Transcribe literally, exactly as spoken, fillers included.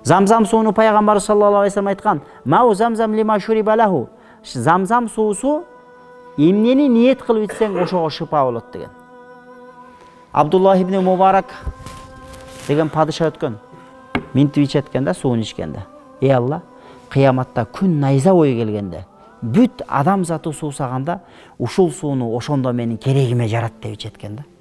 Замзам сууну пайгамбар саллаллаху алейхи вассалам айткан: "Мау замзам лима шуриба лаху." Замзам суусу эмнени ниет кылып ичсең ошого шыпа болот деген. Абдуллах ибн Мубарак деген падыша өткөн. Минтип ичеткен да, суун ичкенде. Эй Алла, кыяматта күн найза ой келгенде, бүт адам заты суусаганда, ушул сууну ошондо менин керегиме жарат деп ичеткен да.